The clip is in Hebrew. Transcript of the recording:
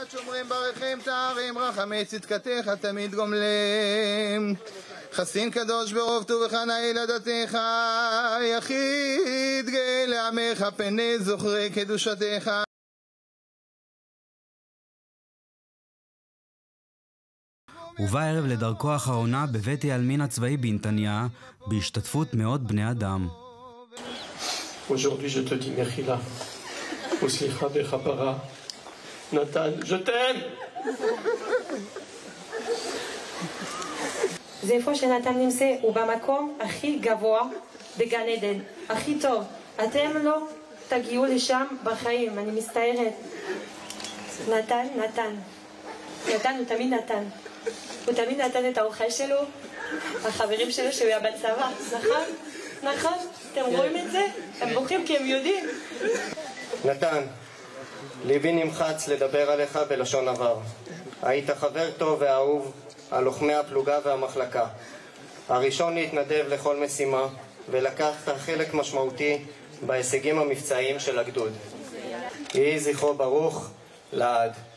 עד שומרים ברכם תארים, רחמי צדקתך תמיד גומלם. חסין קדוש ברוב טובך נאה ילדתך, יחיד גאה לעמך פני זוכרי קדושתך. ובא ערב לדרכו האחרונה בבית העלמין הצבאי בנתניה, בהשתתפות מאות בני אדם. Aujourd'hui je te dis Mechila, Uslicha Bechapara, Nathan, je t'aime. זה איפה שנתן נמצא, הוא במקום הכי גבוה בגן עדן, הכי טוב. אתם לא תגיעו לשם בחיים, אני מסתערת. נתן הוא תמיד נתן. הוא תמיד נתן את האוכל שלו, החברים שלו שהוא היה בצבא, נכון? אתם רואים את זה? הם בוכים כי הם יודעים. נתן, ליבי נמחץ לדבר עליך בלשון עבר. היית חבר טוב ואהוב על לוחמי הפלוגה והמחלקה. הראשון להתנדב לכל משימה, ולקחת חלק משמעותי בהישגים המבצעיים של הגדוד. יהי זכרו ברוך לעד.